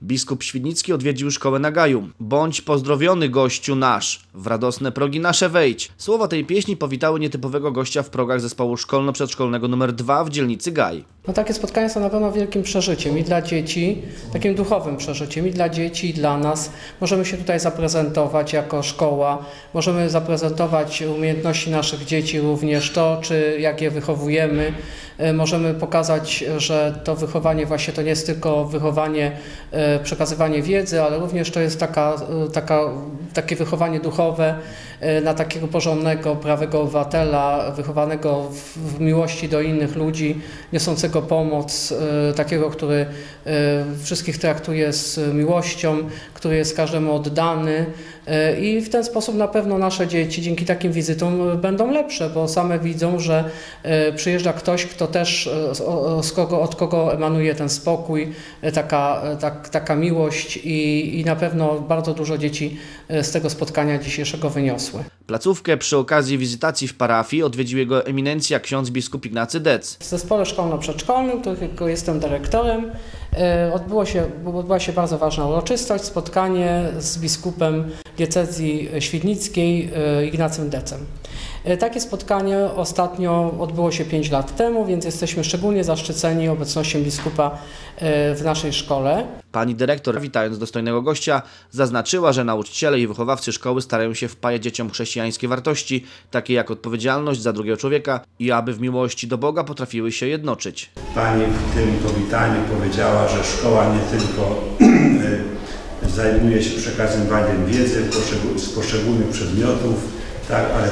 Biskup Świdnicki odwiedził szkołę na Gaju. Bądź pozdrowiony, gościu nasz, w radosne progi nasze wejdź. Słowa tej pieśni powitały nietypowego gościa w progach zespołu szkolno-przedszkolnego nr 2 w dzielnicy Gaj. No, takie spotkania są na pewno wielkim przeżyciem i dla dzieci, takim duchowym przeżyciem i dla dzieci, i dla nas. Możemy się tutaj zaprezentować jako szkoła, możemy zaprezentować umiejętności naszych dzieci, również to, jak je wychowujemy. Możemy pokazać, że to wychowanie właśnie to nie jest tylko wychowanie, przekazywanie wiedzy, ale również to jest takie wychowanie duchowe na takiego porządnego, prawego obywatela, wychowanego w miłości do innych ludzi, niosącego pomoc, takiego, który wszystkich traktuje z miłością, który jest każdemu oddany i w ten sposób na pewno nasze dzieci dzięki takim wizytom będą lepsze, bo same widzą, że przyjeżdża ktoś, kto też od kogo emanuje ten spokój, taka miłość i na pewno bardzo dużo dzieci z tego spotkania dzisiejszego wyniosły. Placówkę przy okazji wizytacji w parafii odwiedził jego eminencja ksiądz biskup Ignacy Dec. W zespole szkolno-przedszkolnym, którego jestem dyrektorem, odbyła się bardzo ważna uroczystość, spotkanie z biskupem diecezji świdnickiej Ignacym Decem. Takie spotkanie ostatnio odbyło się 5 lat temu, więc jesteśmy szczególnie zaszczyceni obecnością biskupa w naszej szkole. Pani dyrektor, witając dostojnego gościa, zaznaczyła, że nauczyciele i wychowawcy szkoły starają się wpajać dzieciom chrześcijańskie wartości, takie jak odpowiedzialność za drugiego człowieka i aby w miłości do Boga potrafiły się jednoczyć. Pani w tym powitaniu powiedziała, że szkoła nie tylko zajmuje się przekazywaniem wiedzy z poszczególnych przedmiotów, tak, ale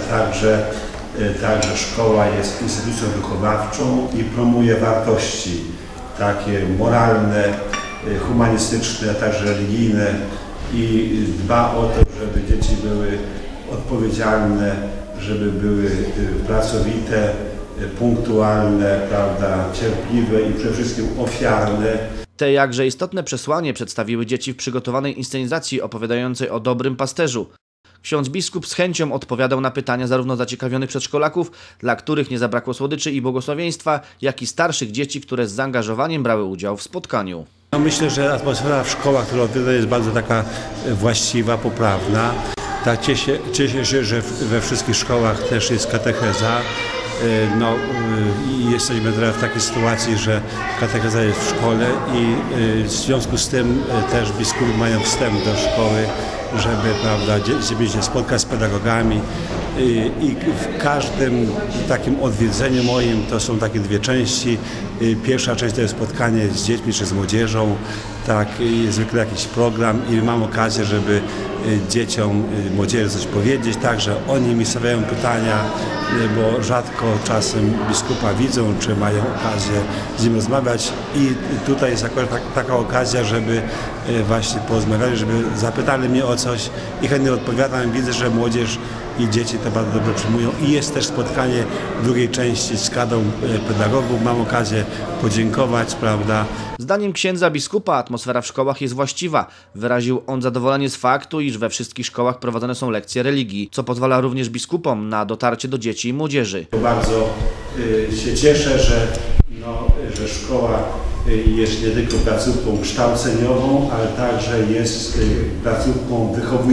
także szkoła jest instytucją wychowawczą i promuje wartości takie moralne, humanistyczne, a także religijne i dba o to, żeby dzieci były odpowiedzialne, żeby były pracowite, punktualne, prawda, cierpliwe i przede wszystkim ofiarne. Te jakże istotne przesłanie przedstawiły dzieci w przygotowanej inscenizacji opowiadającej o dobrym pasterzu. Ksiądz biskup z chęcią odpowiadał na pytania zarówno zaciekawionych przedszkolaków, dla których nie zabrakło słodyczy i błogosławieństwa, jak i starszych dzieci, które z zaangażowaniem brały udział w spotkaniu. No myślę, że atmosfera w szkołach, która odwiedza, jest bardzo taka właściwa, poprawna. Tak, cieszę się, że we wszystkich szkołach też jest katecheza. No, i jesteśmy teraz w takiej sytuacji, że katecheza jest w szkole i w związku z tym też biskupi mają wstęp do szkoły, żeby, prawda, żeby się spotkać z pedagogami i w każdym takim odwiedzeniu moim to są takie dwie części. Pierwsza część to jest spotkanie z dziećmi czy z młodzieżą, tak, jest zwykle jakiś program i mam okazję, żeby dzieciom, młodzieży coś powiedzieć, także oni mi stawiają pytania, bo rzadko czasem biskupa widzą, czy mają okazję z nim rozmawiać i tutaj jest akurat taka okazja, żeby właśnie porozmawiali, żeby zapytali mnie o coś i chętnie odpowiadam. Widzę, że młodzież i dzieci to bardzo dobrze przyjmują i jest też spotkanie w drugiej części z kadrą pedagogów. Mam okazję podziękować, prawda. Zdaniem księdza biskupa atmosfera w szkołach jest właściwa. Wyraził on zadowolenie z faktu, iż we wszystkich szkołach prowadzone są lekcje religii, co pozwala również biskupom na dotarcie do dzieci i młodzieży. Bardzo się cieszę, że szkoła jest nie tylko placówką kształceniową, ale także jest placówką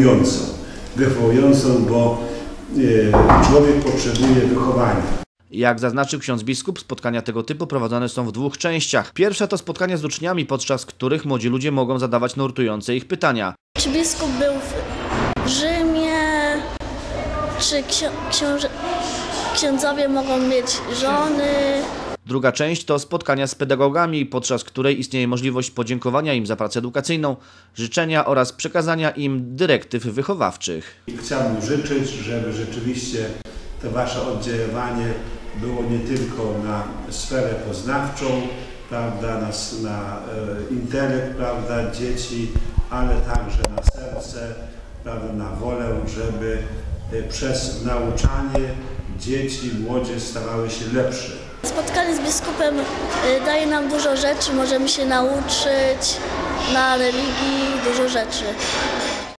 wychowującą, bo człowiek potrzebuje wychowania. Jak zaznaczył ksiądz biskup, spotkania tego typu prowadzone są w 2 częściach. Pierwsza to spotkania z uczniami, podczas których młodzi ludzie mogą zadawać nurtujące ich pytania. Czy biskup był w Rzymie? Czy księdzowie mogą mieć żony? Druga część to spotkania z pedagogami, podczas której istnieje możliwość podziękowania im za pracę edukacyjną, życzenia oraz przekazania im dyrektyw wychowawczych. Chciałbym życzyć, żeby rzeczywiście to wasze oddziaływanie było nie tylko na sferę poznawczą, prawda, na intelekt, prawda, dzieci, ale także na serce, prawda, na wolę, żeby przez nauczanie dzieci, młodzież stawały się lepsze. Spotkanie z biskupem daje nam dużo rzeczy, możemy się nauczyć na religii, dużo rzeczy.